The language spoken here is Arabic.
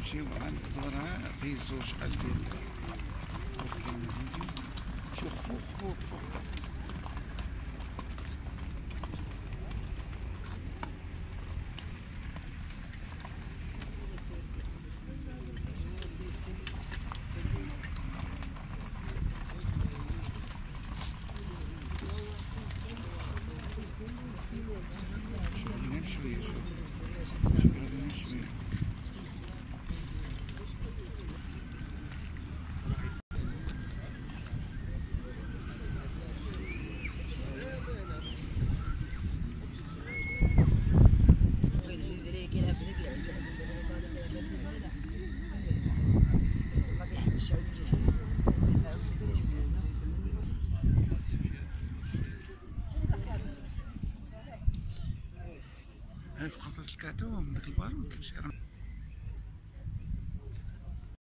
نمشيو عند الدورة غيزو شحال ديال فهمتي. شوف فوق فوق فوق. شوية شوف هذا شوية. هاك خاطر تكعتو من داك البارود تمشي